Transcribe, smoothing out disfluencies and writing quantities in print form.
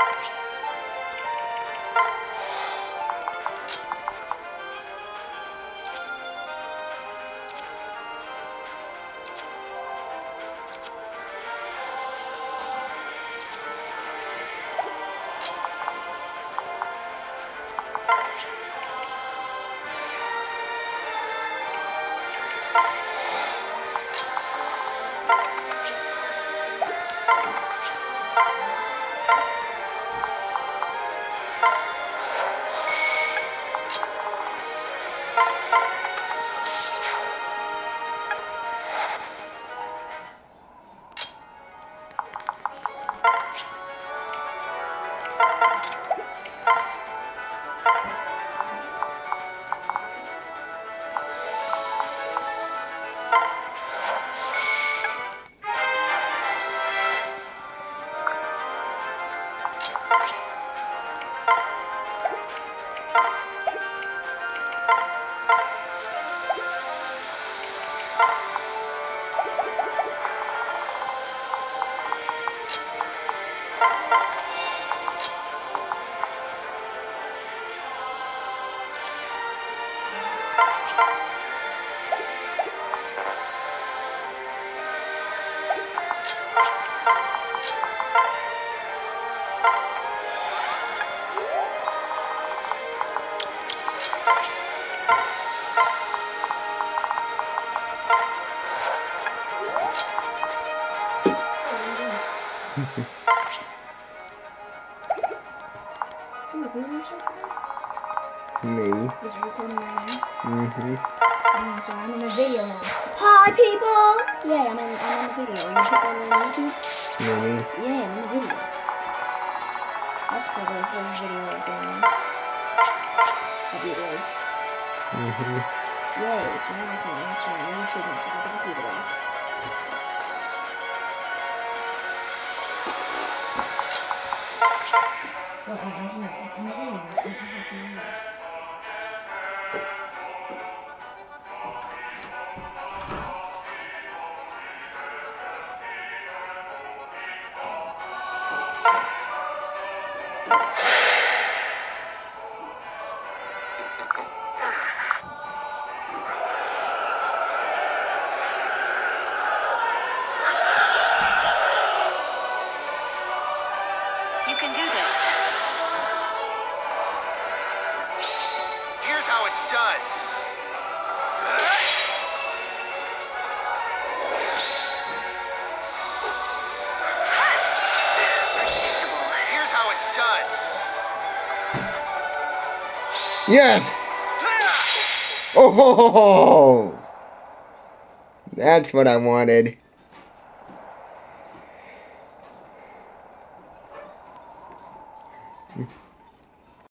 Me. Is it recording right now? Mm-hmm. So I'm in a video now. Hi people! Yeah, I'm in a video. Are you on YouTube? Me. Yeah, I'm in a video. That's probably the first video I've done of yours. Mm-hmm. Yay, so now I can watch it on YouTube and take a computer. You can do this. Here's how it's done. Here's how it's done. Yes! Oh! That's what I wanted.